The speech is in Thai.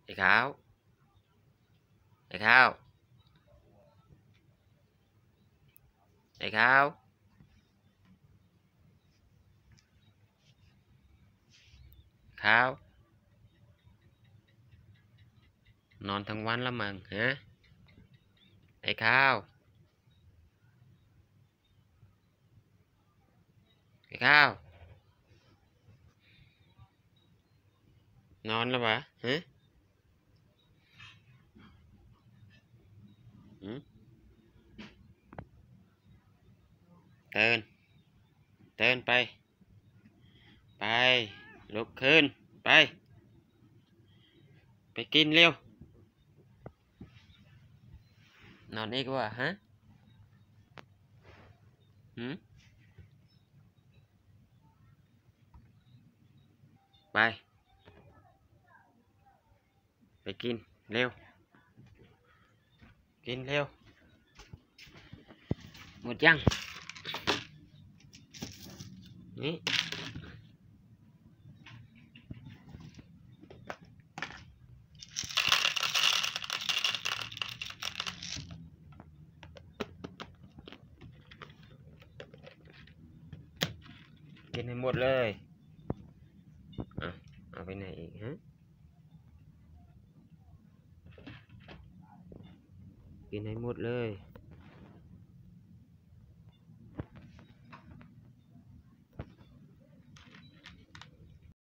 ไอ้ขาวไอ้ข้าวไอ้ข้าข้าวนอนทั้งวันแล้วมั้งฮะไอ้ข้าวไอ้ข้าวนอนแล้วปะฮะอืมเตือนเตือนไปไปลุกขึ้นไปไปกินเร็วนอนอีกว่าฮะหืมไปไปกินเร็วกินเร็วหมดยังนี่กินให้หมดเลยเอาไปไหนอีกฮะกินให้หมดเลย